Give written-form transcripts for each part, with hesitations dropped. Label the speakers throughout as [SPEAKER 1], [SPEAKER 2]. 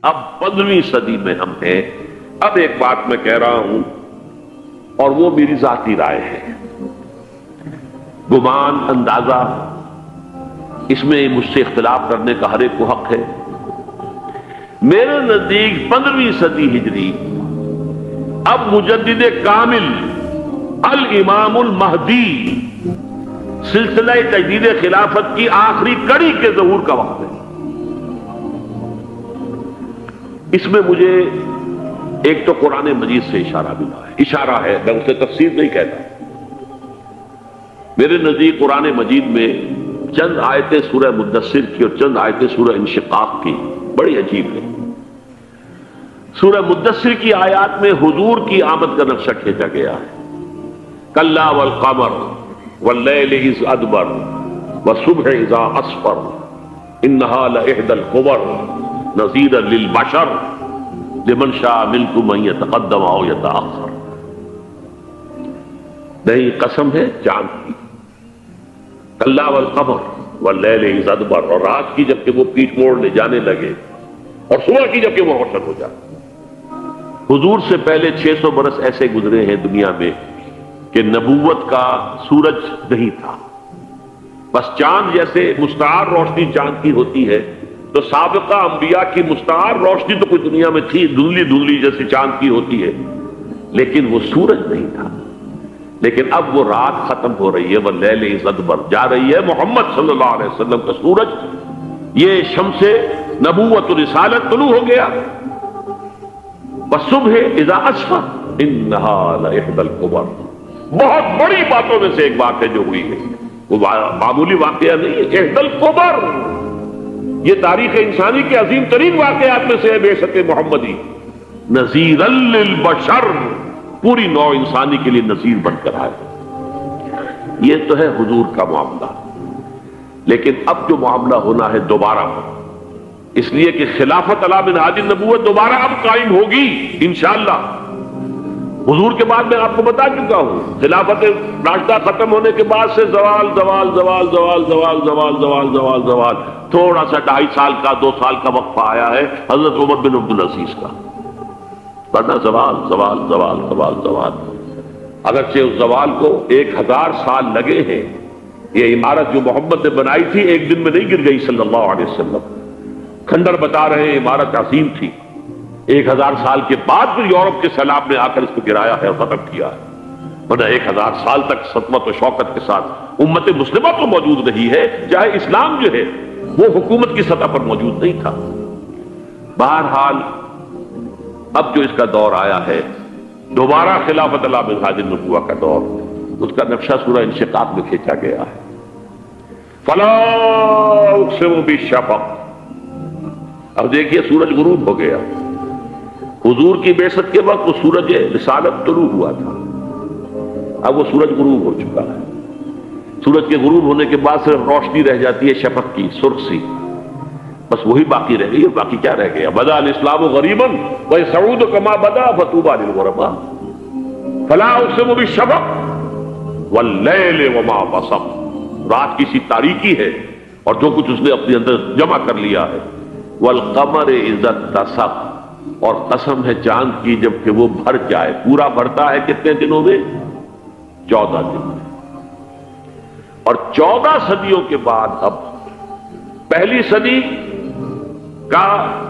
[SPEAKER 1] اب 15ویں صدی میں ہم ہیں. اب ایک بات میں کہہ رہا ہوں اور وہ میری ذاتی رائے ہے، گمان، اندازہ، اس میں مجھ سے اختلاف کرنے کا ہر ایک کو حق ہے. میرے نزدیک 15ویں صدی ہجری اب مجدد کامل الامام المہدی سلسلہ تجدید خلافت کی آخری کڑی کے ظہور کا وقت ہے. اس میں مجھے ایک تو قرآن مجید سے اشارہ ملا ہے، اشارہ ہے، میں اسے تفسیر نہیں کہتا. میرے نزدیک قرآن مجید میں چند آیتیں سورہ مدثر کی اور چند آیتیں سورہ انشقاق کی بڑی عجیب ہے. سورہ مدثر کی آیات میں حضور کی آمد کا نقشہ کھینچا گیا ہے. کلا والقمر واللیل اذ ادبر والصبح اذا اسفر انہا لإحدى الکبر نذیرا للبشر لمن شاء منکم ان یتقدم او یتأخر. نہیں، قسم ہے چاند کی. کلا والقمر واللیل اذ ادبر، اور رات کی جبکہ وہ پیٹ موڑ لے جانے لگے اور صبح کی جبکہ وہ روشن ہو جائے. حضور سے پہلے 600 برس ایسے گزرے ہیں دنیا میں کہ نبوت کا سورج نہیں تھا. بس چاند جیسے مستعار روشنی چاند کی ہوتی ہے تو سابقہ انبیاء کی مستعار روشنی تو کوئی دنیا میں تھی، دھندلی دھندلی جیسے چاند کی ہوتی ہے، لیکن وہ سورج نہیں تھا. لیکن اب وہ رات ختم ہو رہی ہے، واللیل اذ ادبر جا رہی ہے. محمد صلی اللہ علیہ وسلم کا سورج، یہ شمس نبوت و رسالت طلوع ہو گیا. والصبح اذا اسفر انہا لإحدى الکبر. بہت بڑی باتوں میں سے ایک بات ہے جو ہوئی ہے، وہ معمولی واقعہ نہیں ہے. احدى الکبر، یہ تاریخ انسانی کے عظیم ترین واقعات میں سے ہے. بعثت محمدی نذیرا للبشر، پوری نوع انسانی کے لیے نذیر بن کر آئے. یہ تو ہے حضور کا معاملہ. لیکن اب جو معاملہ ہونا ہے دوبارہ، اس لیے کہ خلافت علی منہاج النبوت دوبارہ اب قائم ہوگی انشاءاللہ. حضور کے بعد میں آپ کو بتا چکا ہوں، خلافت راشدہ ختم ہونے کے بعد سے زوال زوال زوال زوال زوال زوال زوال زوال زوال، تھوڑا سا 2.5 سال کا 2 سال کا وقفہ آیا ہے حضرت عمر بن عبدالعزیز کا، ورنہ زوال زوال زوال زوال زوال. اگرچہ اس زوال کو 1000 سال لگے ہیں. یہ عمارت جو محمد نے بنائی تھی ایک دن میں نہیں گر گئی صلی اللہ علیہ وسلم. کھنڈر بتا رہے ہیں عمارت عظیم تھی. 1000 سال کے بعد پھر یورپ کے سیلاب نے آ کر اس کو گرایا ہے اور ختم کیا ہے. ورنہ 1000 سال تک سطوت و شوکت کے ساتھ امت مسلمہ تو موجود رہی ہے، چاہے اسلام جو ہے وہ حکومت کی سطح پر موجود نہیں تھا. بہرحال اب جو اس کا دور آیا ہے دوبارہ خلافت علی منہاج النبوہ کا دور، اس کا نقشہ سورہ انشقاق میں کھینچا گیا ہے. فلا اقسم بالشفق. اب دیکھیے سورج غروب ہو گیا. حضور کی بعثت کے وقت وہ سورج رسالت طلوع ہوا تھا، اب وہ سورج غروب ہو چکا ہے. سورج کے غروب ہونے کے بعد صرف روشنی رہ جاتی ہے شفق کی، سرخ سی، بس وہی باقی رہ گئی. اور باقی کیا رہ گیا؟ بدا الاسلام غریبا ویسعود کما بدا فطوبی للغرباء. فلا اقسم بالشفق واللیل وما وسق. رات کی سی تاریکی ہے اور جو کچھ اس نے اپنے اندر جمع کر لیا ہے. والقمر اذا اتسق، اور قسم ہے چاند کی جب کہ وہ بھر جائے. پورا بھرتا ہے کتنے دنوں میں؟ 14 دن میں. اور 14 صدیوں کے بعد اب پہلی صدی کا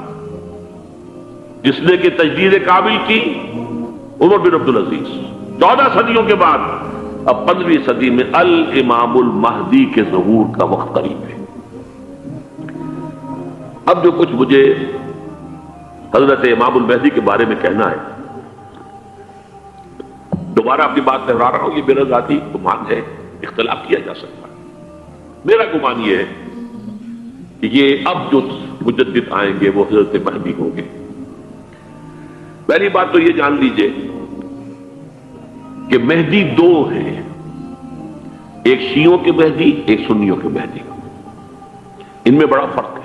[SPEAKER 1] جس نے کہ تجدید کامل کی عمر بن عبدالعزیز، 14 صدیوں کے بعد اب 15ویں صدی میں الامام المہدی کے ظہور کا وقت قریب ہے. اب جو کچھ مجھے حضرت امام المہدی کے بارے میں کہنا ہے، دوبارہ اپنی بات دہرا رہا ہوں، یہ میرا ذاتی گمان ہے، اختلاف کیا جا سکتا ہے. میرا گمان یہ ہے کہ یہ اب جو مجدد آئیں گے وہ حضرت مہدی ہوں گے. پہلی بات تو یہ جان لیجئے کہ مہدی 2 ہیں، ایک شیعوں کے مہدی، ایک سنیوں کے مہدی. ان میں بڑا فرق ہے.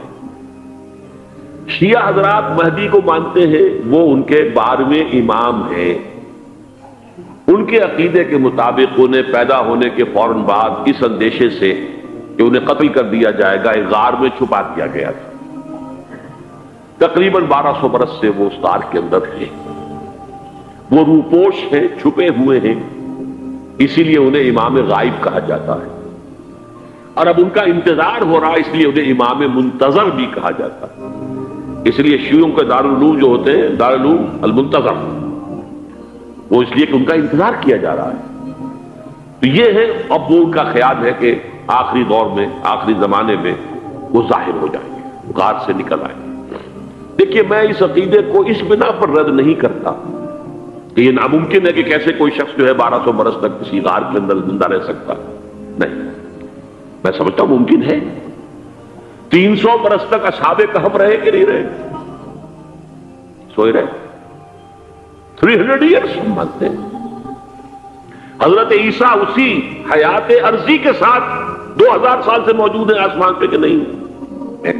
[SPEAKER 1] شیعہ حضرات مہدی کو مانتے ہیں، وہ ان کے 12ویں امام ہیں. ان کے عقیدے کے مطابق انہیں پیدا ہونے کے فوراً بعد اس اندیشے سے کہ انہیں قتل کر دیا جائے گا ایک غار میں چھپا دیا گیا تھا. تقریباً 1200 برس سے وہ اس غار کے اندر ہیں، وہ روپوش ہیں، چھپے ہوئے ہیں، اسی لیے انہیں امام غائب کہا جاتا ہے، اور اب ان کا انتظار ہو رہا ہے، اس لیے انہیں امام منتظر بھی کہا جاتا ہے۔ اس لیے شیعوں کے دارالعلوم جو ہوتے ہیں دارالعلوم المنتظر، وہ اس لیے کہ ان کا انتظار کیا جا رہا ہے۔ تو یہ ہے، اب وہ ان کا خیال ہے کہ آخری دور میں، آخری زمانے میں وہ ظاہر ہو جائیں گے، غار سے نکل آئیں گے۔ دیکھیے، میں اس عقیدے کو اس بنا پر رد نہیں کرتا کہ یہ ناممکن ہے کہ کیسے کوئی شخص جو ہے 1200 برس تک کسی غار کے اندر زندہ رہ سکتا، نہیں، میں سمجھتا ہوں ممکن ہے۔ 300 برس تک اصحاب کہف رہے کہ نہیں رہے؟ سوئے رہے۔ 300 ایئرس مانتے ہیں۔ حضرت عیسیٰ اسی حیات عرضی کے ساتھ 2000 سال سے موجود ہیں آسمان پہ کہ نہیں؟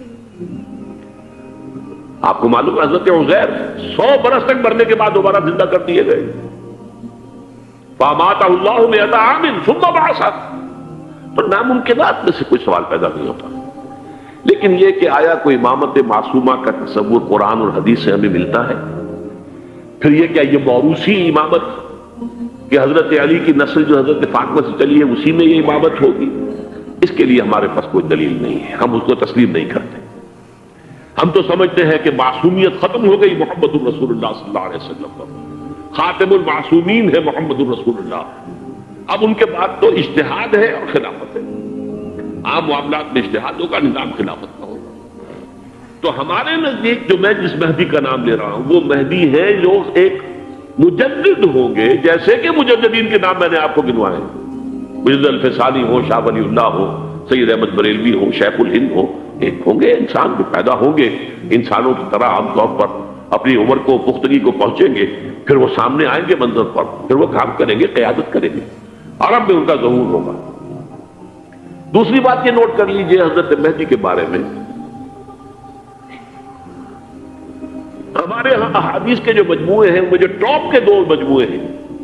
[SPEAKER 1] آپ کو معلوم ہے حضرت عزیر 100 برس تک مرنے کے بعد دوبارہ زندہ کر دیے گئے۔ فَأَمَاتَهُ اللَّهُ مِئَةَ عَامٍ ثُمَّ بَعَثَهُ۔ تو ناممکنات میں سے کوئی سوال پیدا نہیں ہوتا، لیکن یہ کہ آیا کوئی امامت معصومہ کا تصور قرآن اور حدیث سے ہمیں ملتا ہے؟ پھر یہ کیا یہ موروثی امامت کہ حضرت علی کی نسل جو حضرت فاطمہ سے چلی ہے اسی میں یہ امامت ہوگی؟ اس کے لیے ہمارے پاس کوئی دلیل نہیں ہے، ہم اس کو تسلیم نہیں کرتے۔ ہم تو سمجھتے ہیں کہ معصومیت ختم ہو گئی محمد الرسول اللہ صلی اللہ علیہ وسلم پر، خاتم المعصومین ہے محمد الرسول اللہ۔ اب ان کے بعد تو اجتہاد ہے اور خلافت ہے، عام معاملات میں اجتہاد ہوگا، نظام خلافت کا ہوگا۔ تو ہمارے نزدیک جو میں جس مہدی کا نام لے رہا ہوں وہ مہدی ہے جو ایک مجدد ہوں گے، جیسے کہ مجددین کے نام میں نے آپ کو گنوائے، مجدد الفسانی ہو، شاہ ولی اللہ ہو، سید احمد بریلوی ہو، شیخ الہند ہو، ایک ہوں گے انسان جو پیدا ہوں گے انسانوں کی طرح عام طور پر اپنی عمر کو پختگی کو پہنچیں گے، پھر وہ سامنے آئیں گے منظر پر، پھر وہ کام کریں گے، قیادت کریں گے، عرب میں ان کا ظہور ہوگا۔ دوسری بات یہ نوٹ کر لیجئے حضرت مہدی کے بارے میں، ہمارے ہاں احادیث کے جو مجموعے ہیں، وہ جو ٹاپ کے 2 مجموعے ہیں،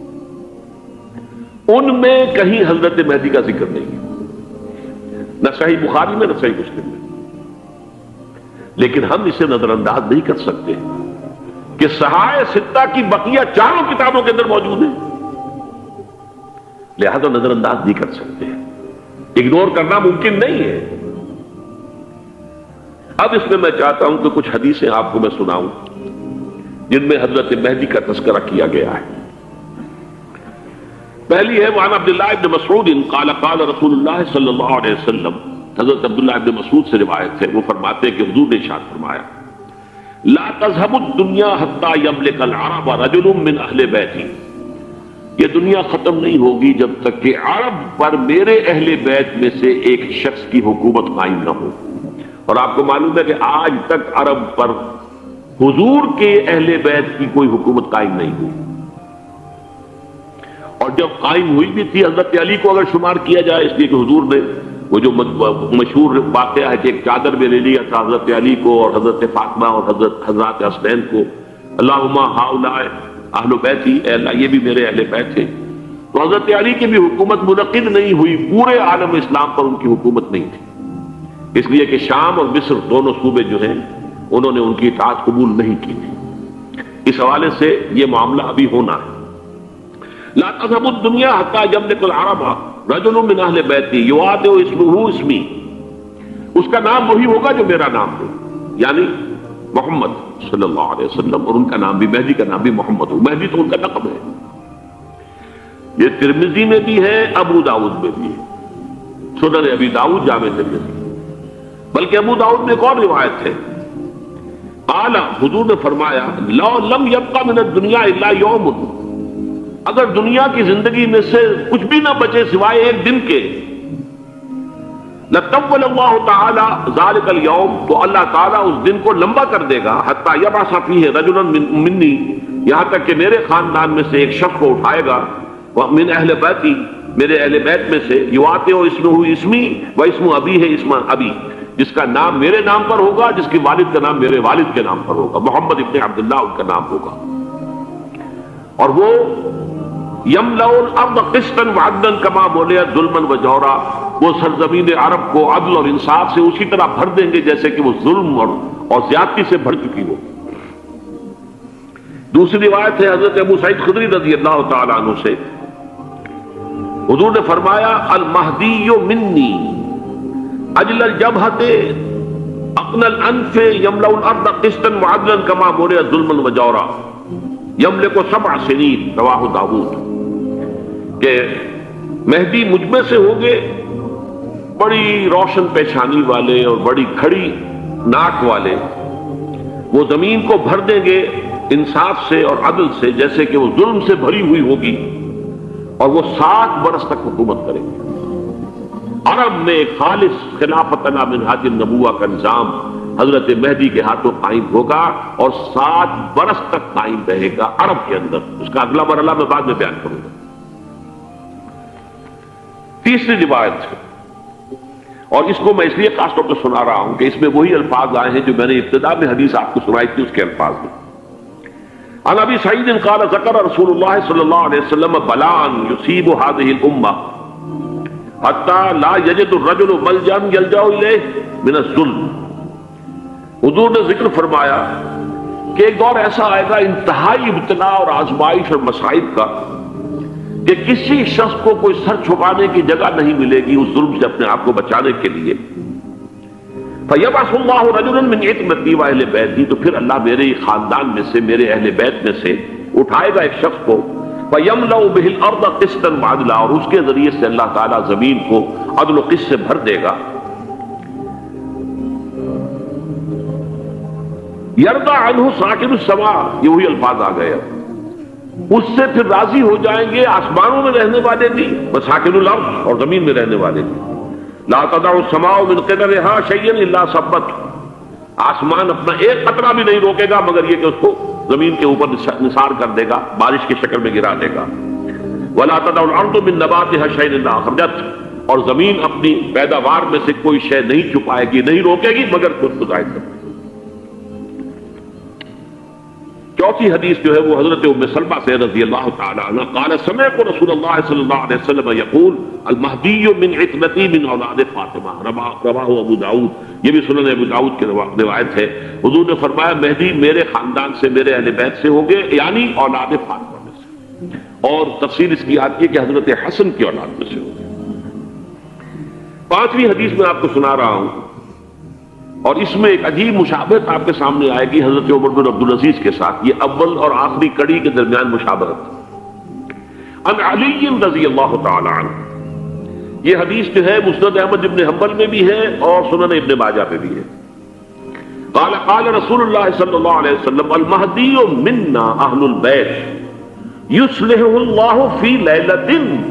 [SPEAKER 1] ان میں کہیں حضرت مہدی کا ذکر نہیں ہے، نہ صحیح بخاری میں نہ صحیح مسلم میں۔ لیکن ہم اسے نظر انداز نہیں کر سکتے کہ صحائح ستہ کی بقیہ 4 کتابوں کے اندر موجود ہیں، لہذا نظر انداز نہیں کر سکتے، اگنور کرنا ممکن نہیں ہے۔ اب اس میں میں چاہتا ہوں کہ کچھ حدیثیں آپ کو میں سناؤں جن میں حضرت مہدی کا تذکرہ کیا گیا ہے۔ پہلی ہے وعن عبداللہ ابن مسعود قال قال رسول اللہ صلی اللہ علیہ وسلم، حضرت عبداللہ ابن مسعود سے روایت ہے، وہ فرماتے ہیں کہ حضور نے ارشاد فرمایا لا تذهب الدنيا حتى يملك العرب رجل من اہل بیتی، یہ دنیا ختم نہیں ہوگی جب تک کہ عرب پر میرے اہل بیت میں سے ایک شخص کی حکومت قائم نہ ہو۔ اور آپ کو معلوم ہے کہ آج تک عرب پر حضور کے اہل بیت کی کوئی حکومت قائم نہیں ہوئی، اور جب قائم ہوئی بھی تھی حضرت علی کو اگر شمار کیا جائے، اس لیے کہ حضور نے وہ جو مشہور واقعہ ہے کہ ایک چادر میں لے لیا تھا حضرت علی کو اور حضرت فاطمہ اور حضرت حسنین کو، اللہم ہؤلاء اہل بیتی، اے اللہ یہ بھی میرے اہل بیت ہیں۔ تو حضرت علی کی بھی حکومت منعقد نہیں ہوئی، پورے عالم اسلام پر ان کی حکومت نہیں تھی، اس لیے کہ شام اور مصر دونوں صوبے جو ہیں انہوں نے ان کی اطاعت قبول نہیں کی تھی۔ اس حوالے سے یہ معاملہ ابھی ہونا ہے۔ لا تذهب الدنيا حتى يملك العرب رجل من اہل بیتی یعاد اسمہ اسمی، اس کا نام وہی ہوگا جو میرا نام ہے، یعنی محمد صلی اللہ علیہ وسلم، اور ان کا نام بھی مہدی کا نام بھی محمد ہو، مہدی تو ان کا لقب ہے۔ یہ ترمذی میں بھی ہے، ابو داؤد میں بھی ہے، سنن ابی داؤد جامع ترمذی، بلکہ ابو داؤد میں ایک اور روایت ہے، قال حضور نے فرمایا لو لم يبقى من الدنيا الا يوم، اگر دنیا کی زندگی میں سے کچھ بھی نہ بچے سوائے ایک دن کے، لطول اللہ تعالی ذلك اليوم، تو اللہ تعالیٰ اس دن کو لمبا کر دے گا، حتی یبعث فیہ رجلا منی، یہاں تک کہ میرے خاندان میں سے ایک شخص کو اٹھائے گا، من اہل بیتی، میرے اہل بیت میں سے، یواطئ اسمہ اسمی و اسم ابی ہے اسم ابی، جس کا نام میرے نام پر ہوگا، جس کے والد کا نام میرے والد کے نام پر ہوگا، محمد ابن عبداللہ ان کا نام ہوگا، اور وہ یملؤ الارض قسطا وعدلا کما ملئت ظلما وجورا، وہ سرزمین عرب کو عدل اور انصاف سے اسی طرح بھر دیں گے جیسے کہ وہ ظلم اور زیادتی سے بھر چکی ہو۔ دوسری روایت ہے حضرت ابو سعید خدری رضی اللہ تعالی عنہ سے، حضور نے فرمایا المہدی منی اجل الجبہۃ اقنى الانف یملأ الارض قسطا وعدلا کما ملئت ظلما وجورا یملک 7 سنین، رواہ داؤد، کہ مہدی مجھ میں سے ہوں گے بڑی روشن پیشانی والے اور بڑی کھڑی ناک والے، وہ زمین کو بھر دیں گے انصاف سے اور عدل سے جیسے کہ وہ ظلم سے بھری ہوئی ہوگی، اور وہ 7 برس تک حکومت کریں گے۔ عرب میں خالص خلافت علی منہاج النبوہ کا نظام حضرت مہدی کے ہاتھوں قائم ہوگا اور 7 برس تک قائم رہے گا عرب کے اندر۔ اس کا اگلا مرحلہ میں بعد میں بیان کروں گا۔ تیسری روایت ہے، اور اس کو میں اس لیے خاص طور پہ سنا رہا ہوں کہ اس میں وہی الفاظ آئے ہیں جو میں نے ابتدا میں حدیث آپ کو سنائی تھی، اس کے الفاظ میں۔ عن ابی سعید قال ذکر رسول اللہ صلی اللہ علیہ وسلم بلاء یصیب هذه الامہ حتی لا یجد الرجل ملجا یلجا الیہ من الظلم۔ حضور نے ذکر فرمایا کہ ایک دور ایسا آئے گا انتہائی ابتلا اور آزمائش اور مصائب کا کہ کسی شخص کو کوئی سر چھپانے کی جگہ نہیں ملے گی اس ظلم سے اپنے آپ کو بچانے کے لیے۔ فَيَبْعَثُ اللَّهُ رَجُلًا مِنْ عِتْمَتِي وَأَهْلِ بَيْتِي، تو پھر اللہ میرے خاندان میں سے، میرے اہل بیت میں سے اٹھائے گا ایک شخص کو، فَيَمْلَأُ بِهِ الْأَرْضَ قِسْطًا وَعَدْلًا، اور اس کے ذریعے سے اللہ تعالیٰ زمین کو عدل و قسط سے بھر دے گا۔ يَرْضَى عَنْهُ سَاكِنُ السَّمَاءِ، یہ وہی الفاظ آ گئے، اس سے پھر راضی ہو جائیں گے آسمانوں میں رہنے والے بھی، وَسَاكِنُ الْأَرْضِ، اور زمین میں رہنے والے بھی۔ لا تدع السماء من قدرها شيئا الا ثبت، آسمان اپنا ایک قطرہ بھی نہیں روکے گا مگر یہ کہ اس کو زمین کے اوپر نثار کر دے گا، بارش کی شکل میں گرا دے گا۔ ولا تدع الارض من نباتها شيئا الا اخرجت، اور زمین اپنی پیداوار میں سے کوئی شے نہیں چھپائے گی، نہیں روکے گی مگر خود کو ظاہر کرے گی۔ چوتھی حدیث جو ہے وہ حضرت ام سلمہ سے رضی اللہ تعالی عنہ قال سمعت رسول اللہ صلی اللہ علیہ وسلم یقول المہدی من عترتی من اولاد فاطمہ، رواہ ابو داؤد، یہ بھی سنن ابو داؤد کی روایت ہے۔ حضور نے فرمایا مہدی میرے خاندان سے، میرے اہل بیت سے ہوں گے، یعنی اولاد فاطمہ میں سے، اور تفصیل اس کی آتی ہے کہ حضرت حسن کی اولاد میں سے ہوں گے۔ پانچویں حدیث میں آپ کو سنا رہا ہوں، اور اس میں ایک عجیب مشابہت آپ کے سامنے آئے گی حضرت عمر بن عبدالعزیز کے ساتھ، یہ اول اور آخری کڑی کے درمیان مشابہت۔ عن علی رضی اللہ تعالی عنہ، یہ حدیث جو ہے مسند احمد ابن حنبل میں بھی ہے اور سنن ابن ماجہ میں بھی ہے۔ قال قال رسول اللہ صلی اللہ علیہ وسلم المہدی منا اہل البیت یصلح اللہ فی لیلۃ،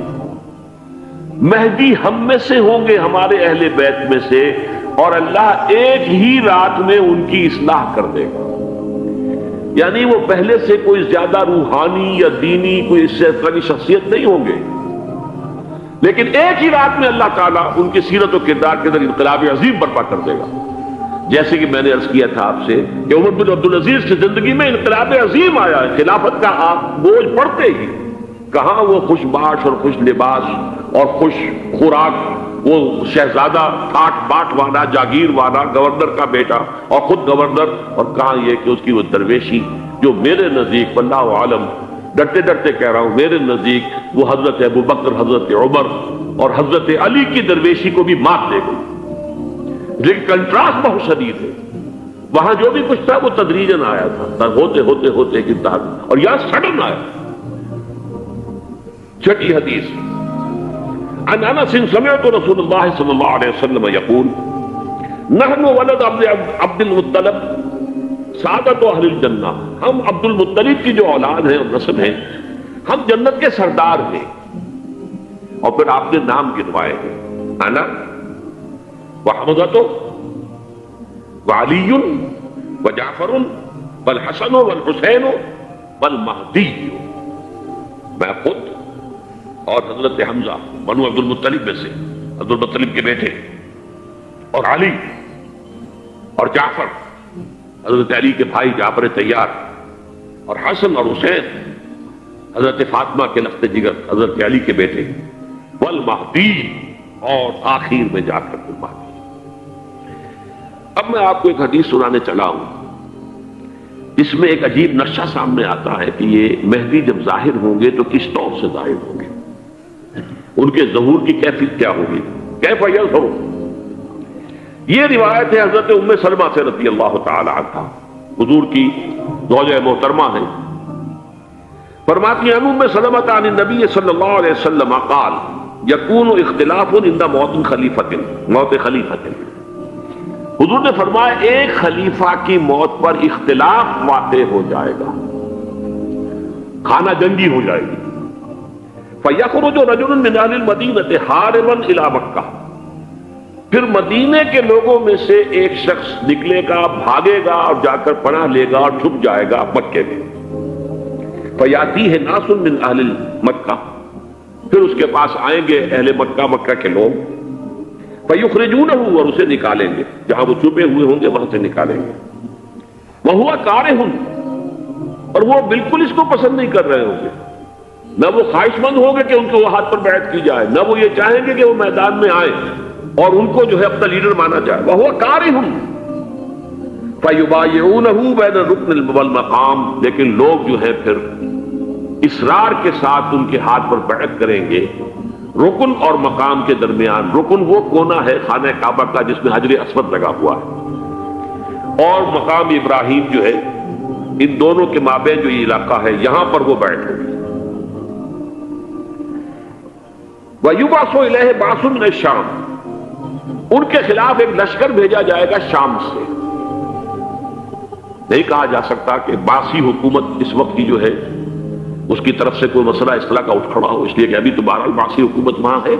[SPEAKER 1] مہدی ہم میں سے ہوں گے، ہمارے اہل بیت میں سے، اور اللہ ایک ہی رات میں ان کی اصلاح کر دے گا۔ یعنی وہ پہلے سے کوئی زیادہ روحانی یا دینی کوئی اس سے طرح کی شخصیت نہیں ہوں گے، لیکن ایک ہی رات میں اللہ تعالیٰ ان کی سیرت و کردار کے اندر انقلاب عظیم برپا کر دے گا۔ جیسے کہ میں نے عرض کیا تھا آپ سے کہ عمر بن عبدالعزیز کی زندگی میں انقلاب عظیم آیا ہے، خلافت کا آپ بوجھ پڑتے ہی کہاں وہ خوش باش اور خوش لباس اور خوش خوراک، وہ شہزادہ ٹھاٹ باٹ والا، جاگیر والا، گورنر کا بیٹا اور خود گورنر، اور کہاں یہ کہ اس کی وہ درویشی جو میرے نزدیک واللہ عالم ڈرتے ڈرتے کہہ رہا ہوں، میرے نزدیک وہ حضرت ابو بکر، حضرت عمر اور حضرت علی کی درویشی کو بھی مات دے گئی۔ لیکن کنٹراسٹ بہت شدید ہے، وہاں جو بھی کچھ تھا وہ تدریجاً آیا تھا، ہوتے ہوتے ہوتے ایک انتہا، اور یہاں سڈن آیا۔ چھٹی حدیث عن انس سمعت رسول اللہ صلی اللہ علیہ وسلم یقول نحن ولد عبد المطلب سعادت اہل الجنہ، ہم عبد المطلب کی جو اولاد ہیں اور نسل ہیں، ہم جنت کے سردار ہیں۔ اور پھر آپ نے نام گنوائے ہیں، انا وحمزۃ وعلی وجعفر والحسن والحسین والمہدی، میں خود اور حضرت حمزہ بنو عبد المطلب میں سے، عبد المطلب کے بیٹے، اور علی اور جعفر، حضرت علی کے بھائی جعفر طیار، اور حسن اور حسین، حضرت فاطمہ کے لفظ جگر حضرت علی کے بیٹے، والمہدی، اور آخر میں جا کر مہدی۔ اب میں آپ کو ایک حدیث سنانے چلا ہوں، اس میں ایک عجیب نقشہ سامنے آتا ہے کہ یہ مہدی جب ظاہر ہوں گے تو کس طور سے ظاہر ہوں گے، ان کے ظہور کی کیفیت کیا ہوگی، کیف یظہر۔ یہ روایت ہے حضرت ام سلمہ سے رضی اللہ تعالی عنہا، حضور کی زوجہ محترمہ ہیں، فرماتی ہیں ام سلمہ عن النبی صلی اللہ علیہ وسلم قال یکون اختلاف عند موت خلیفۃ، موت خلیفۃ، حضور نے فرمایا ایک خلیفہ کی موت پر اختلاف واقع ہو جائے گا، خانہ جنگی ہو جائے گی۔ فَيَخْرُجُ رَجُلٌ مِّنْ أَهْلِ الْمَدِينَةِ حَارِبًا إِلَىٰ مَكَّةَ، پھر مدینے کے لوگوں میں سے ایک شخص نکلے گا، بھاگے گا اور جا کر پناہ لے گا اور چھپ جائے گا مکے میں۔ فَيَأْتِيهِ نَاسٌ مِّنْ أَهْلِ مَكَّةِ، پھر اس کے پاس آئیں گے اہل مکہ، مکہ کے لوگ، فَيُخْرِجُونَهُ، اور اسے نکالیں گے، جہاں وہ چھپے ہوئے ہوں گے وہاں سے نکالیں گے، وَهُوَ كَارِهٌ، اور وہ بالکل اس کو پسند نہیں کر رہے ہوں گے، نہ وہ خواہش مند ہوں گے کہ ان کو وہ ہاتھ پر بیعت کی جائے، نہ وہ یہ چاہیں گے کہ وہ میدان میں آئیں اور ان کو جو ہے اپنا لیڈر مانا جائے، وَهُوَ كَارِهٌ فَيُبَايِعُونَهُ بَيْنَ الرُّكْنِ وَالْمَقَامِ، لیکن لوگ جو ہے پھر اصرار کے ساتھ ان کے ہاتھ پر بیعت کریں گے رکن اور مقام کے درمیان۔ رکن وہ کونا ہے خانہ کعبہ کا جس میں حجر اسود لگا ہوا ہے، اور مقام ابراہیم جو ہے، ان دونوں کے مابین جو یہ علاقہ ہے یہاں پر وہ بیٹھ ہوگی۔ وَيُبْعَثُ إِلَيْهِ بَعْثٌ مِّنَ الشَّامِ، ان کے خلاف ایک لشکر بھیجا جائے گا شام سے۔ نہیں کہا جا سکتا کہ باسی حکومت اس وقت کی جو ہے اس کی طرف سے کوئی مسئلہ اس طرح کا اٹھ کھڑا ہو، اس لیے کہ ابھی تو بہرحال باسی حکومت وہاں ہے۔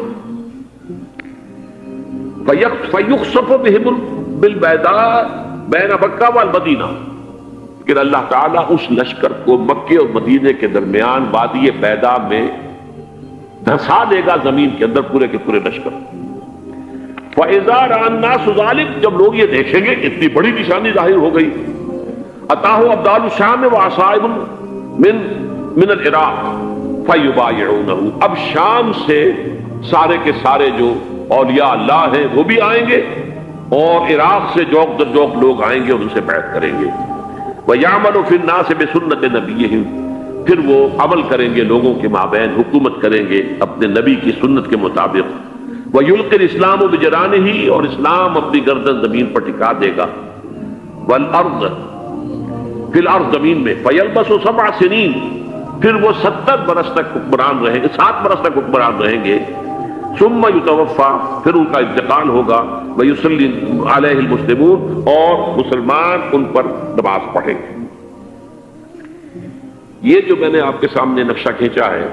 [SPEAKER 1] فَيُخْسَفُ بِهِمُ بِالْبَيْضَاءِ بَيْنَ مَكَّةَ وَالْمَدِينَةِ، کہ اللہ تعالیٰ اس لشکر کو مکے اور مدینے کے درمیان وادی بیضاء میں دھسا دے گا، زمین کے اندر پورے کے پورے لشکر۔ فَإِذَا رَأَى النَّاسُ ذَلِكَ، جب لوگ یہ دیکھیں گے کہ اتنی بڑی نشانی ظاہر ہو گئی، أَتَاهُ أَبْدَالُ الشَّامِ وَعَصَائِبٌ من العراق فَيُبَايِعُونَهُ، اب شام سے سارے کے سارے جو اولیاء اللہ ہیں وہ بھی آئیں گے، اور عراق سے جوق در جوق لوگ آئیں گے اور ان سے بیعت کریں گے۔ وَيَعْمَلُ فِي النَّاسِ بِسُنَّةِ نَبِيِّهِمْ، پھر وہ عمل کریں گے لوگوں کے مابین، حکومت کریں گے اپنے نبی کی سنت کے مطابق۔ وَيُلْقِي الْإِسْلَامُ بِجَرَانِهِ، اور اسلام اپنی گردن زمین پر ٹکا دے گا۔ وَالْأَرْض فِي الْأَرْض، زمین میں۔ فَيَلْبَسُ 7 سنین، پھر وہ 70 برس تک حکمران رہیں گے، 7 برس تک حکمران رہیں گے۔ ثم یتوفا، پھر ان کا انتقال ہوگا۔ ویصلی علیہ المسلمون، اور مسلمان ان پر نماز پڑھیں گے۔ یہ جو میں نے آپ کے سامنے نقشہ کھینچا ہے،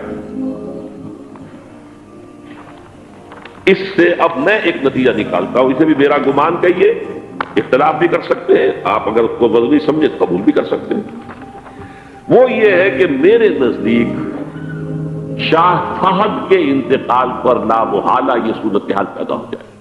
[SPEAKER 1] اس سے اب میں ایک نتیجہ نکالتا ہوں، اسے بھی میرا گمان کہیے، اختلاف بھی کر سکتے ہیں آپ، اگر اس کو وزنی سمجھے قبول بھی کر سکتے ہیں۔ وہ یہ ہے کہ میرے نزدیک شاہ فہد کے انتقال پر لامحالہ یہ صورتحال پیدا ہو جائے۔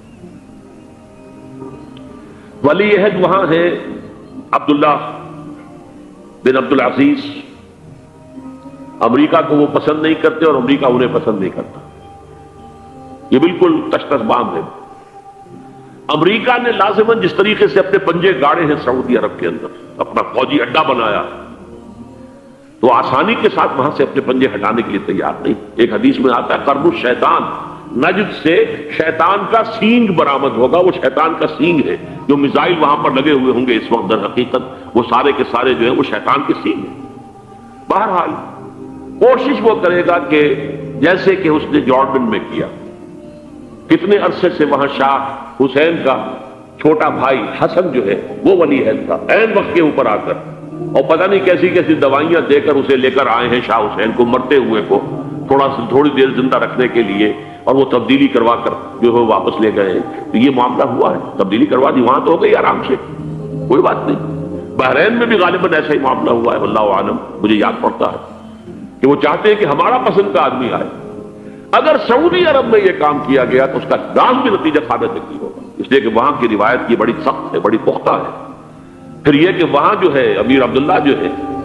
[SPEAKER 1] ولی عہد وہاں ہے عبداللہ بن عبدالعزیز، امریکہ کو وہ پسند نہیں کرتے اور امریکہ انہیں پسند نہیں کرتا، یہ بالکل تشخص بام ہے۔ امریکہ نے لازماً جس طریقے سے اپنے پنجے گاڑے ہیں سعودی عرب کے اندر، اپنا فوجی اڈا بنایا، تو آسانی کے ساتھ وہاں سے اپنے پنجے ہٹانے کے لیے تیار نہیں۔ ایک حدیث میں آتا ہے قرن الشیطان، نجد سے شیطان کا سینگ برآمد ہوگا، وہ شیطان کا سینگ ہے، جو میزائل وہاں پر لگے ہوئے ہوں گے اس وقت، در حقیقت وہ سارے کے سارے جو ہیں وہ شیطان کے سینگ ہیں۔ بہرحال کوشش وہ کرے گا کہ جیسے کہ اس نے جارڈن میں کیا، کتنے عرصے سے وہاں شاہ حسین کا چھوٹا بھائی حسن جو ہے وہ ولی عہد تھا، عین وقت کے اوپر آ کر، اور پتہ نہیں کیسی کیسی دوائیاں دے کر اسے لے کر آئے ہیں شاہ حسین کو، مرتے ہوئے کو تھوڑی دیر زندہ رکھنے کے لیے، اور وہ تبدیلی کروا کر جو ہے واپس لے گئے ہیں۔ تو یہ معاملہ ہوا ہے، تبدیلی کروا دی، وہاں تو ہو گئی آرام سے، کوئی بات نہیں۔ بحرین میں بھی غالباً ایسا ہی معاملہ ہوا ہے، واللہ عالم، مجھے یاد پڑتا ہے کہ وہ چاہتے ہیں کہ ہمارا پسند کا آدمی آئے۔ اگر سعودی عرب میں یہ کام کیا گیا تو اس کا لازم بھی نتیجہ ثابت نہیں ہوگا، اس لیے کہ وہاں کی روایت کی بڑی سخت ہے، بڑی پختہ ہے۔ پھر یہ کہ وہاں جو ہے امیر عبداللہ جو ہے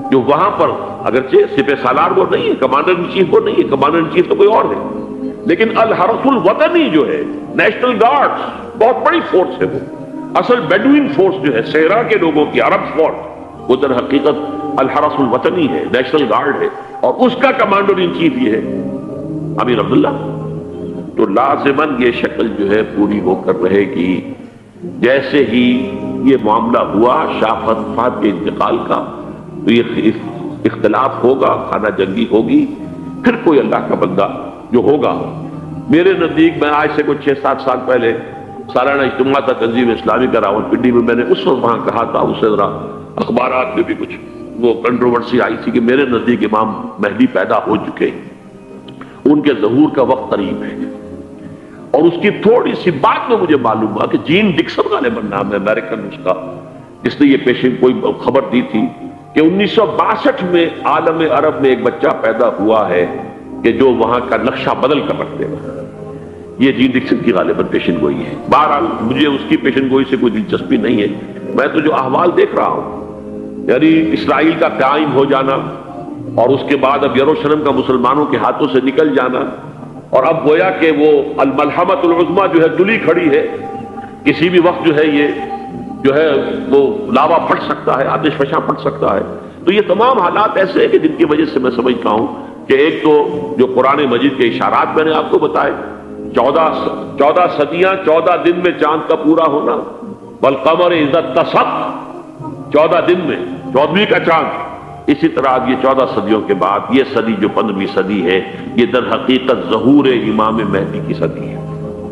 [SPEAKER 1] جو وہاں پر اگرچہ سپہ سالار وہ نہیں ہے، کمانڈر ان چیف وہ نہیں ہے، کمانڈر ان چیف تو کوئی اور ہے، لیکن الحرس الوطنی جو ہے نیشنل گارڈز بہت بڑی فورس ہے، وہ اصل بیڈوین فورس جو ہے صحرا کے لوگوں کی عرب فورس، وہ در حقیقت الحرس الوطنی ہے، نیشنل گارڈ ہے، اور اس کا کمانڈر ان چیف یہ ہے امیر عبداللہ۔ تو لازماً یہ شکل جو ہے پوری ہو کر رہے گی۔ جیسے ہی یہ معاملہ ہوا شاہ فہد کے انتقال کا، تو یہ اختلاف ہوگا، خانہ جنگی ہوگی، پھر کوئی اللہ کا بندہ جو ہوگا۔ میرے نزدیک میں آج سے کچھ 6-7 سال پہلے سالانہ اجتماع تھا تنظیم اسلامی کا راولپنڈی میں، میں نے اس وقت وہاں کہا تھا، اس سے ذرا اخبارات میں بھی کچھ وہ کنٹروورسی آئی تھی کہ میرے نزدیک امام مہدی پیدا ہو چکے، ان کے ظہور کا وقت قریب ہے۔ اور اس کی تھوڑی سی بات میں مجھے معلوم ہوا کہ جین ڈکسن غالباً نام ہے امریکن اس کا، جس نے یہ پیشن کوئی خبر دی تھی کہ 1962 میں عالم عرب میں ایک بچہ پیدا ہوا ہے کہ جو وہاں کا نقشہ بدل کر رکھ دے گا۔ یہ جین ڈکسن کی غالباً پیشن گوئی ہے۔ بہرحال مجھے اس کی پیشن گوئی سے کوئی دلچسپی نہیں ہے، میں تو جو احوال دیکھ رہا ہوں، یعنی اسرائیل کا قائم ہو جانا، اور اس کے بعد اب یروشلم کا مسلمانوں کے ہاتھوں سے نکل جانا، اور اب گویا کہ وہ الملحمۃ العظمیٰ جو ہے تلی کھڑی ہے، کسی بھی وقت جو ہے یہ جو ہے وہ لاوا پھٹ سکتا ہے، آتش فشاں پھٹ سکتا ہے۔ تو یہ تمام حالات ایسے ہیں کہ جن کی وجہ سے میں سمجھتا ہوں کہ ایک تو جو قرآن مجید کے اشارات میں نے آپ کو بتائے، 14 صدیاں 14 دن میں چاند کا پورا ہونا، والقمر اذا اتسق، 14 دن میں 14ویں کا چاند۔ اسی طرح اب یہ 14 صدیوں کے بعد یہ صدی جو 15ویں صدی ہے، یہ در حقیقت ظہور امام مہدی کی صدی ہے۔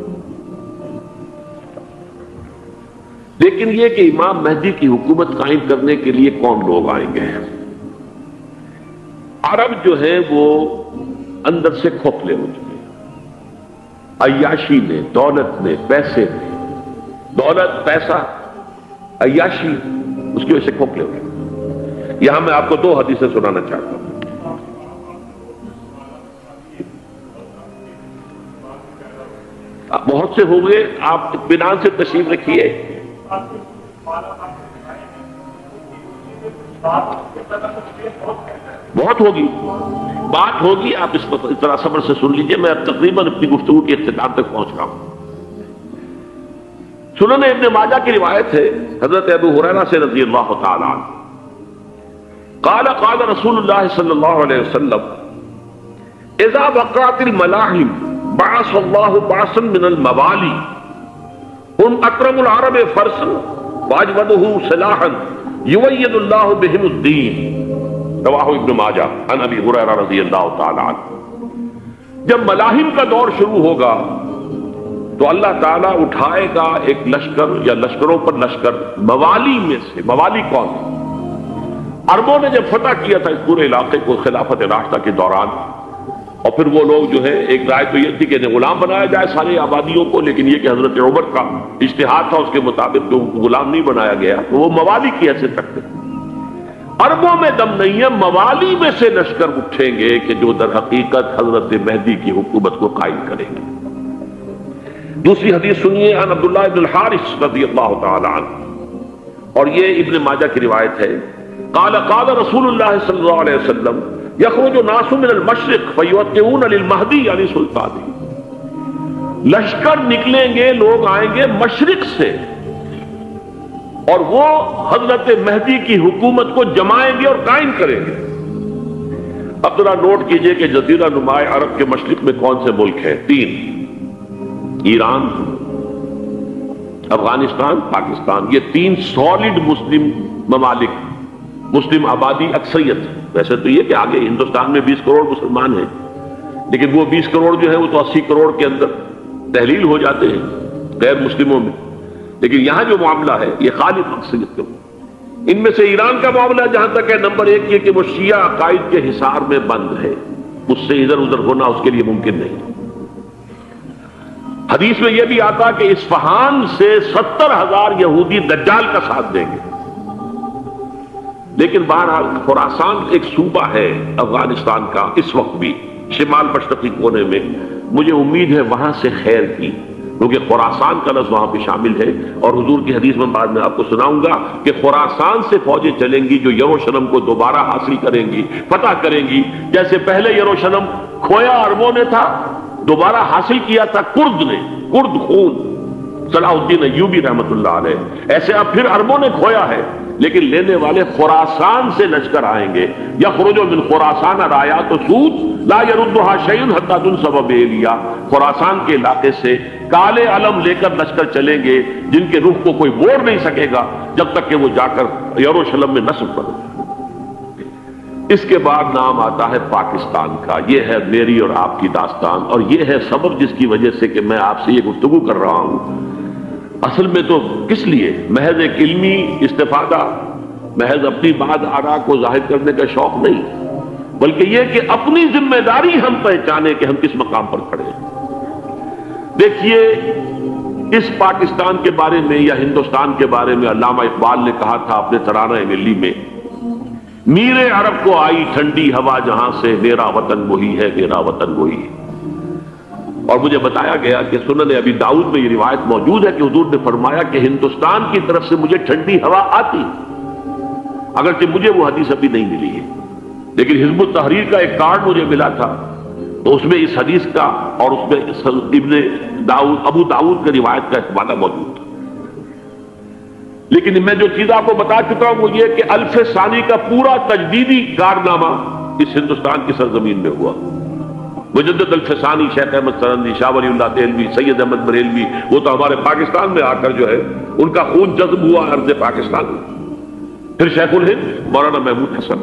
[SPEAKER 1] لیکن یہ کہ امام مہدی کی حکومت قائم کرنے کے لیے کون لوگ آئیں گے؟ عرب جو ہے وہ اندر سے کھوکھلے ہو چکے ہیں، عیاشی نے، دولت نے، پیسے نے، دولت، پیسہ، عیاشی، اس کی وجہ سے کھوکھلے ہو گئے۔ یہاں میں آپ کو 2 حدیثیں سنانا چاہتا ہوں۔ بہت سے ہو گئے، آپ اطمینان سے تشریف رکھیے۔ بہت ہوگی، بات ہوگی، آپ اس طرح صبر سے سن لیجئے۔ میں اب تقریباً اپنی گفتگو کے اختتام تک پہنچ رہا ہوں۔ سنن ابن ماجہ کی روایت ہے حضرت ابو ہریرہ سے رضی اللہ تعالی عنہ، قال قال رسول اللہ صلی اللہ علیہ وسلم اذا وقعت الملاحم بعث اللہ بعثا من الموالی هم اکرم العرب فرسا واجودہ سلاحا یوید اللہ بہم الدین، رواہ ابن ماجہ عن ابی ہریرہ رضی اللہ تعالی عنہ۔ جب ملاحم کا دور شروع ہوگا تو اللہ تعالیٰ اٹھائے گا ایک لشکر یا لشکروں پر لشکر، موالی میں سے۔ موالی کون ہے؟ عربوں نے جب فتح کیا تھا اس پورے علاقے کو خلافت راشدہ کے دوران، اور پھر وہ لوگ جو ہے، ایک رائے تو یہ تھی کہ انہیں غلام بنایا جائے ساری آبادیوں کو، لیکن یہ کہ حضرت عمر کا اجتہاد تھا اس کے مطابق تو غلام نہیں بنایا گیا، تو وہ موالی کی حیثیت رکھتے۔ عربوں میں دم نہیں ہے، موالی میں سے لشکر اٹھیں گے کہ جو در حقیقت حضرت مہدی کی حکومت کو قائم کریں گے۔ دوسری حدیث سنیے، عن عبداللہ بن الحارث رضی اللہ تعالی عنہ، اور یہ ابن ماجہ کی روایت ہے، قال قال رسول اللہ صلی اللہ علیہ وسلم یخرج ناس من المشرق فیوقعون للمہدی یعنی سلطانی، لشکر نکلیں گے، لوگ آئیں گے مشرق سے، اور وہ حضرت مہدی کی حکومت کو جمائیں گے اور قائم کریں گے۔ اب ذرا نوٹ کیجئے کہ جزیرہ نماء عرب کے مشرق میں کون سے ملک ہیں؟ 3، ایران، افغانستان، پاکستان۔ یہ 3 سالڈ مسلم ممالک، مسلم آبادی اکثریت۔ ویسے تو یہ کہ آگے ہندوستان میں 20 کروڑ مسلمان ہیں، لیکن وہ 20 کروڑ جو ہے وہ تو 80 کروڑ کے اندر تحلیل ہو جاتے ہیں غیر مسلموں میں، لیکن یہاں جو معاملہ ہے یہ خالص اکثریت کا۔ ان میں سے ایران کا معاملہ جہاں تک ہے، نمبر 1 یہ کہ وہ شیعہ عقائد کے حصار میں بند ہے، اس سے ادھر ادھر ہونا اس کے لیے ممکن نہیں۔ حدیث میں یہ بھی آتا کہ اصفہان سے 70,000 یہودی دجال کا ساتھ دیں گے۔ لیکن بہرحال خراسان ایک صوبہ ہے افغانستان کا اس وقت بھی شمال مشرقی کونے میں، مجھے امید ہے وہاں سے خیر کی، کیونکہ خراسان کا لفظ وہاں پہ شامل ہے، اور حضور کی حدیث میں بعد میں آپ کو سناؤں گا کہ خراسان سے فوجیں چلیں گی جو یروشلم کو دوبارہ حاصل کریں گی، فتح کریں گی۔ جیسے پہلے یروشلم کھویا عربوں نے تھا، دوبارہ حاصل کیا تھا کرد نے، کرد خون صلاح الدین ایوبی رحمت اللہ علیہ، ایسے اب پھر عربوں نے کھویا ہے، لیکن لینے والے خراسان سے لشکر آئیں گے۔ یخرج من خراسان رایات سود لا يردها شیء حتی تنصب بإیلیا، خراسان کے علاقے سے کالے علم لے کر لشکر چلیں گے جن کے رخ کو کوئی موڑ نہیں سکے گا جب تک کہ وہ جا کر یروشلم میں نصب کرے۔ اس کے بعد نام آتا ہے پاکستان کا۔ یہ ہے میری اور آپ کی داستان، اور یہ ہے سبب جس کی وجہ سے کہ میں آپ سے یہ گفتگو کر رہا ہوں۔ اصل میں تو کس لیے؟ محض ایک علمی استفادہ، محض اپنی بات آراء کو ظاہر کرنے کا شوق نہیں، بلکہ یہ کہ اپنی ذمہ داری ہم پہچانے کہ ہم کس مقام پر کھڑے ہیں۔ دیکھیے، اس پاکستان کے بارے میں یا ہندوستان کے بارے میں علامہ اقبال نے کہا تھا اپنے ترانہ ملی میں، میرے عرب کو آئی ٹھنڈی ہوا جہاں سے، میرا وطن وہی ہے، میرا وطن وہی ہے۔ اور مجھے بتایا گیا کہ سنن ابی داؤد میں یہ روایت موجود ہے کہ حضور نے فرمایا کہ ہندوستان کی طرف سے مجھے ٹھنڈی ہوا آتی، اگرچہ مجھے وہ حدیث ابھی نہیں ملی ہے، لیکن حزب التحریر کا ایک کارڈ مجھے ملا تھا، تو اس میں اس حدیث کا اور اس میں ابو داؤد کی روایت کا حوالہ موجود تھا۔ لیکن میں جو چیز آپ کو بتا چکا ہوں وہ یہ کہ الف ثانی کا پورا تجدیدی کارنامہ اس ہندوستان کی سرزمین میں ہوا۔ مجدد الف ثانی شیخ احمد سرندی، شاہ ولی اللہ دہلوی، سید احمد بریلوی، وہ تو ہمارے پاکستان میں آ کر جو ہے ان کا خون جذب ہوا ارض پاکستان میں۔ پھر شیخ الہند مولانا محمود حسن۔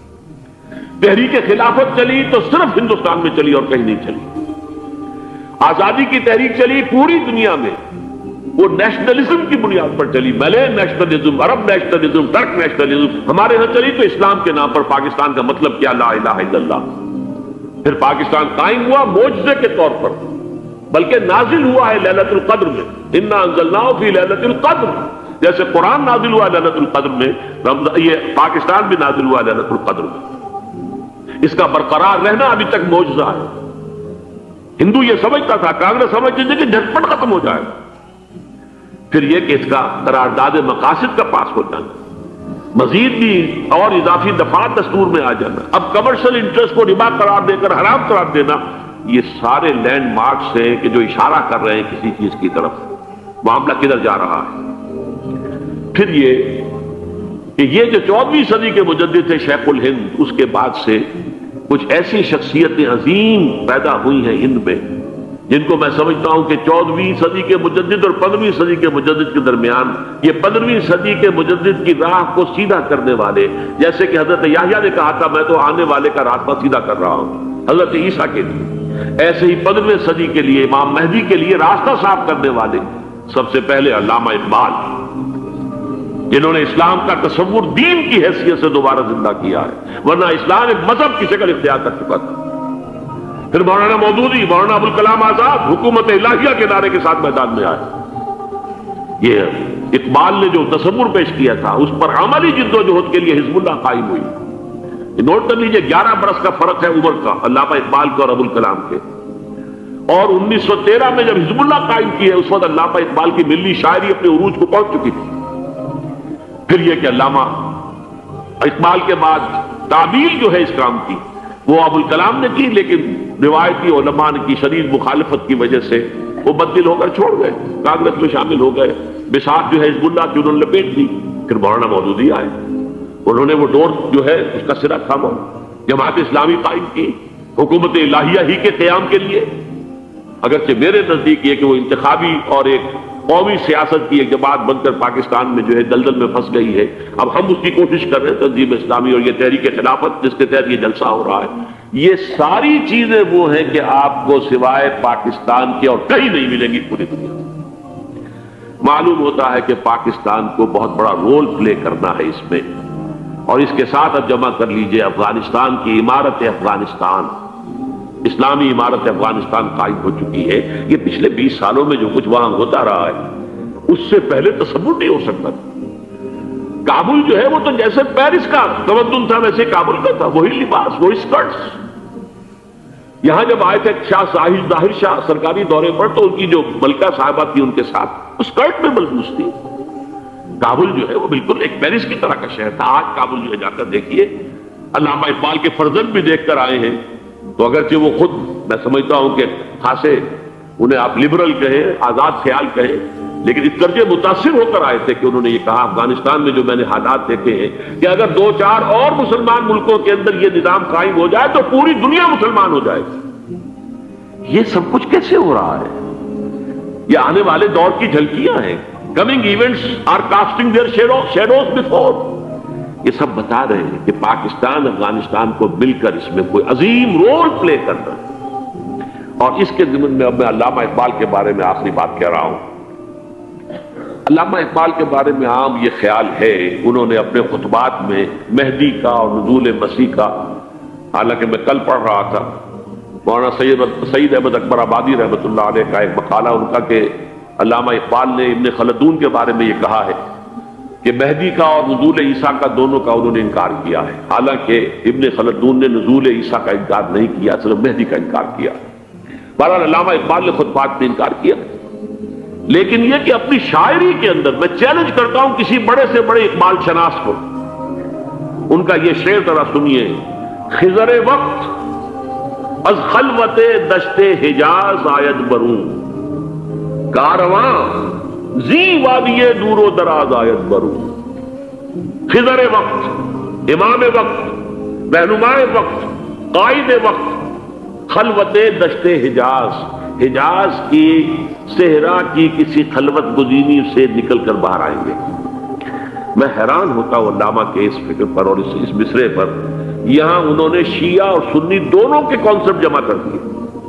[SPEAKER 1] تحریک خلافت چلی تو صرف ہندوستان میں چلی اور کہیں نہیں چلی۔ آزادی کی تحریک چلی پوری دنیا میں، وہ نیشنلزم کی بنیاد پر چلی، ملے نیشنلزم، عرب نیشنلزم، ترک نیشنلزم۔ ہمارے ہاں چلی تو اسلام کے نام پر پاکستان کا مطلب کیا؟ لا الہ الا اللہ۔ پھر پاکستان قائم ہوا معجزے کے طور پر، بلکہ نازل ہوا ہے لیلۃ القدر میں، انا انزلناہ فی لیلۃ القدر، جیسے قرآن نازل ہوا لیلۃ القدر میں، یہ پاکستان بھی نازل ہوا لیلۃ القدر میں۔ اس کا برقرار رہنا ابھی تک معجزہ ہے۔ ہندو یہ سمجھتا تھا، کانگریس سمجھتی تھی کہ جھٹپٹ ختم ہو جائے، پھر یہ کہ اس کا قرارداد مقاصد کا پاس ہو جانا، مزید بھی اور اضافی دفعات دستور میں آ جانا، اب کمرشل انٹرسٹ کو ربا قرار دے کر حرام قرار دینا، یہ سارے لینڈ مارکس ہیں کہ جو اشارہ کر رہے ہیں کسی چیز کی طرف، معاملہ کدھر جا رہا ہے۔ پھر یہ کہ یہ جو 14ویں صدی کے مجدد تھے شیخ الہند، اس کے بعد سے کچھ ایسی شخصیتیں عظیم پیدا ہوئی ہیں ہند میں، جن کو میں سمجھتا ہوں کہ 14ویں صدی کے مجدد اور 15ویں صدی کے مجدد کے درمیان، یہ 15ویں صدی کے مجدد کی راہ کو سیدھا کرنے والے، جیسے کہ حضرت یحییٰ نے کہا تھا میں تو آنے والے کا راستہ سیدھا کر رہا ہوں حضرت عیسیٰ کے لیے، ایسے ہی 15ویں صدی کے لیے امام مہدی کے لیے راستہ صاف کرنے والے سب سے پہلے علامہ اقبال، جنہوں نے اسلام کا تصور دین کی حیثیت سے دوبارہ زندہ کیا ہے، ورنہ اسلام ایک مذہب کی شکل اختیار کر چکا تھا۔ پھر مولانا مودودی، مولانا ابوالکلام آزاد حکومت الہیہ کے نعرے کے ساتھ میدان میں آئے۔ یہ اقبال نے جو تصور پیش کیا تھا اس پر عملی جدوجہد کے لیے حزب اللہ قائم ہوئی۔ نوٹ کر لیجئے 11 برس کا فرق ہے عمر کا علامہ اقبال کے اور ابوالکلام کے، اور 1913 میں جب حزب اللہ قائم کی ہے اس وقت علامہ اقبال کی ملی شاعری اپنے عروج کو پہنچ چکی تھی۔ پھر یہ کہ علامہ اقبال کے بعد تعبیل جو ہے اس کام کی وہ ابوالکلام نے کی، لیکن روایتی علماء کی شدید مخالفت کی وجہ سے وہ بددل ہو کر چھوڑ گئے، کانگریس میں شامل ہو گئے، بساط جو ہے حزب اللہ کی انہوں نے لپیٹ دی۔ پھر مولانا مودودی آئے، انہوں نے وہ ڈور جو ہے اس کا سرا تھاما، جماعت اسلامی قائم کی حکومت الہیہ ہی کے قیام کے لیے، اگرچہ میرے نزدیک یہ کہ وہ انتخابی اور ایک قومی سیاست کی ایک جماعت بن کر پاکستان میں جو ہے دلدل میں پھنس گئی ہے۔ اب ہم اس کی کوشش کر رہے ہیں، تنظیم اسلامی اور یہ تحریک خلافت جس کے تحت یہ جلسہ ہو رہا ہے، یہ ساری چیزیں وہ ہیں کہ آپ کو سوائے پاکستان کے اور کہیں نہیں ملیں گی پوری دنیا میں۔ معلوم ہوتا ہے کہ پاکستان کو بہت بڑا رول پلے کرنا ہے اس میں، اور اس کے ساتھ اب جمع کر لیجئے افغانستان کی عمارت افغانستان، اسلامی عمارت افغانستان قائم ہو چکی ہے۔ یہ پچھلے 20 سالوں میں جو کچھ وہاں ہوتا رہا ہے اس سے پہلے تصور نہیں ہو سکتا۔ کابل جو ہے وہ تو جیسے پیرس کا تمدن تھا ویسے کابل کا تھا، وہی لباس، وہی سکرٹس، یہاں جب آئے تھے شاہ ظاہر شاہ سرکاری دورے پر تو ان کی جو ملکہ صاحبہ تھی ان کے ساتھ اسکرٹ میں ملبوس تھی. کابل جو ہے وہ بالکل ایک پیرس کی طرح کا شہر تھا. آج کابل جو ہے جا کر دیکھیے, علامہ اقبال کے فرزند بھی دیکھ کر آئے ہیں, تو اگرچہ وہ خود میں سمجھتا ہوں کہ خاصے انہیں آپ لبرل کہیں, آزاد خیال کہیں, لیکن اس درجے متاثر ہو کر آئے تھے کہ انہوں نے یہ کہا افغانستان میں جو میں نے حالات دیکھے ہیں کہ اگر 2-4 اور مسلمان ملکوں کے اندر یہ نظام قائم ہو جائے تو پوری دنیا مسلمان ہو جائے. یہ سب کچھ کیسے ہو رہا ہے؟ یہ آنے والے دور کی جھلکیاں ہیں. Coming events are casting their shadows before. یہ سب بتا رہے ہیں کہ پاکستان افغانستان کو مل کر اس میں کوئی عظیم رول پلے کرنا ہے. اور اس کے ضمن میں اب میں علامہ اقبال کے بارے میں آخری بات کہہ رہا ہوں. علامہ اقبال کے بارے میں عام یہ خیال ہے, انہوں نے اپنے خطبات میں مہدی کا اور نزول مسیح کا, حالانکہ میں کل پڑھ رہا تھا مولانا سید احمد اکبر آبادی رحمۃ اللہ علیہ کا ایک مقالہ ان کا کہ علامہ اقبال نے ابن خلدون کے بارے میں یہ کہا ہے کہ مہدی کا اور نزول عیسیٰ کا دونوں کا انہوں نے انکار کیا ہے. حالانکہ ابن خلدون نے نزول عیسیٰ کا انکار نہیں کیا, صرف مہدی کا انکار کیا. بہرحال علامہ اقبال نے خطبات میں انکار کیا. لیکن یہ کہ اپنی شاعری کے اندر میں چیلنج کرتا ہوں کسی بڑے سے بڑے اقبال شناس کو, ان کا یہ شعر ذرا سنیے. خضر وقت از خلوت دشت حجاز آید بروں, کارواں زی وادی دور و دراز آید بروں. خضر وقت, امام وقت, رہنمائے وقت, قائد وقت, خلوت دشت حجاز, حجاز کی صحرا کی کسی خلوت گزینی سے نکل کر باہر آئیں گے. میں حیران ہوتا ہوں علامہ کے اس فکر پر اور اس مصرے پر. یہاں انہوں نے شیعہ اور سنی دونوں کے کانسیپٹ جمع کر دیے.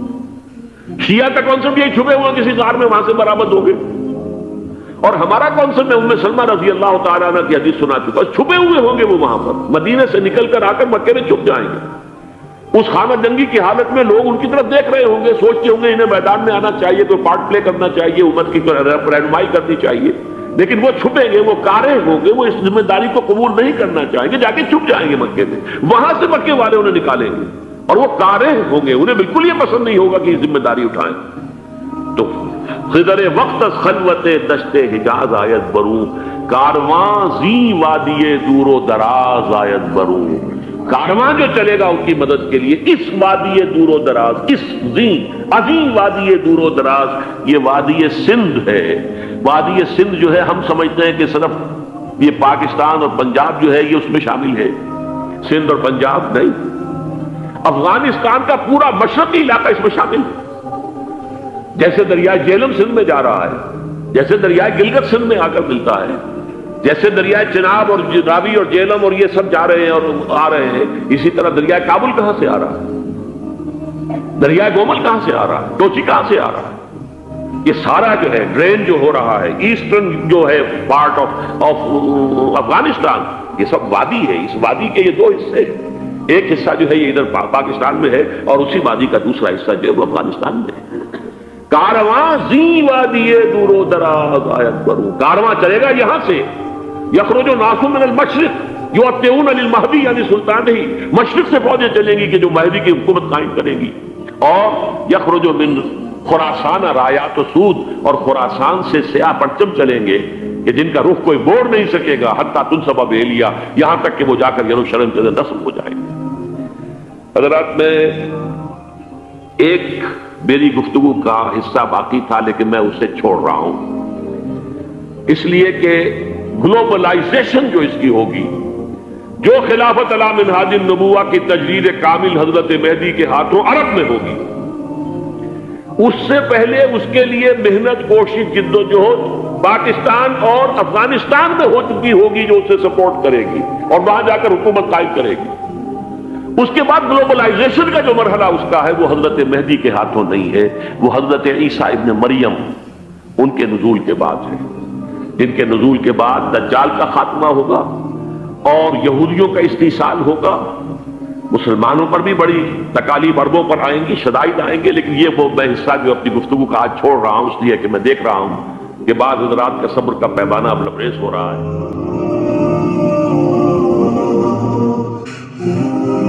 [SPEAKER 1] شیعہ کا کانسیپٹ یہی چھپے ہوئے کسی غار میں وہاں سے برآمد ہو گئے, اور ہمارا کانسیپٹ میں ام سلمہ رضی اللہ تعالیٰ عنہ کی حدیث سنا چکا, چھپے ہوئے ہوں گے وہ وہاں پر, مدینے سے نکل کر آ کر مکے میں چھپ جائیں گے. اس خانہ جنگی کی حالت میں لوگ ان کی طرف دیکھ رہے ہوں گے, سوچتے ہوں گے انہیں میدان میں آنا چاہیے, کوئی پارٹ پلے کرنا چاہیے, امت کی رہنمائی کرنی چاہیے. لیکن وہ چھپیں گے, وہ کارے ہوں گے, وہ اس ذمہ داری کو قبول نہیں کرنا چاہیں گے, جا کے چھپ جائیں گے مکے میں. وہاں سے مکے والے انہیں نکالیں گے, اور وہ کارے ہوں گے, انہیں بالکل یہ پسند نہیں ہوگا کہ یہ ذمہ داری اٹھائیں. تو خضر وقت خلوت دشت حجاز آیت بروں, کارواں زی وادی دور و دراز آیت بروں. کارواں جو چلے گا ان کی مدد کے لیے اس وادی دور و دراز, اس عظیم وادی دور و دراز, یہ وادی سندھ ہے. وادی سندھ جو ہے ہم سمجھتے ہیں کہ صرف یہ پاکستان اور پنجاب جو ہے یہ اس میں شامل ہے. سندھ اور پنجاب نہیں, افغانستان کا پورا مشرقی علاقہ اس میں شامل ہے. جیسے دریائے جہلم سندھ میں جا رہا ہے, جیسے دریائے گلگت سندھ میں آ کر ملتا ہے, جیسے دریائے چناب اور راوی اور جہلم اور یہ سب جا رہے ہیں اور آ رہے ہیں, اسی طرح دریائے کابل کہاں سے آ رہا ہے, دریائے گومل کہاں سے آ رہا ہے, ٹوچی کہاں سے آ رہا ہے. یہ سارا جو ہے ڈرین جو ہو رہا ہے, ایسٹرن جو ہے پارٹ آف افغانستان, یہ سب وادی ہے. اس وادی کے یہ 2 حصے ہیں. ایک حصہ جو ہے یہ ادھر پاکستان میں ہے, اور اسی وادی کا دوسرا حصہ جو ہے وہ افغانستان میں ہے. کارواں زی وادی دور و دراز آیت بروں, کارواں چلے گا یہاں سے. یخرج ناس من المشرق یؤتون للمہدی یعنی سلطان ہی, مشرق سے فوجیں چلیں گی کہ جو مہدی کی حکومت قائم کرے گی. اور یخرج من خراسان رایات و سود, اور خراسان سے سیاہ پرچم چلیں گے کہ جن کا رخ کوئی موڑ نہیں سکے گا, حتیٰ تنصب بیلیا, یہاں تک کہ وہ جا کر یروشلم کے اندر نصب ہو جائے گے. حضرات, میں ایک میری گفتگو کا حصہ باقی تھا لیکن میں اسے چھوڑ رہا ہوں, اس لیے کہ گلوبلائزیشن جو اس کی ہوگی, جو خلافت علی منہاج النبوہ کی تجدید کامل حضرت مہدی کے ہاتھوں عرب میں ہوگی, اس سے پہلے اس کے لیے محنت, کوشش, جد و جہد پاکستان اور افغانستان میں ہو چکی ہوگی جو اسے سپورٹ کرے گی اور وہاں جا کر حکومت قائم کرے گی. اس کے بعد گلوبلائزیشن کا جو مرحلہ اس کا ہے وہ حضرت مہدی کے ہاتھوں نہیں ہے, وہ حضرت عیسیٰ ابن مریم ان کے نزول کے بعد ہے, جن کے نزول کے بعد دجال کا خاتمہ ہوگا اور یہودیوں کا استحصال ہوگا. مسلمانوں پر بھی بڑی تکالیف عربوں پر آئیں گی, شدائد آئیں گے. لیکن یہ وہ میں حصہ جو اپنی گفتگو کا آج چھوڑ رہا ہوں اس لیے کہ میں دیکھ رہا ہوں کہ بعض حضرات کا صبر کا پیمانہ اب لبریز ہو رہا ہے.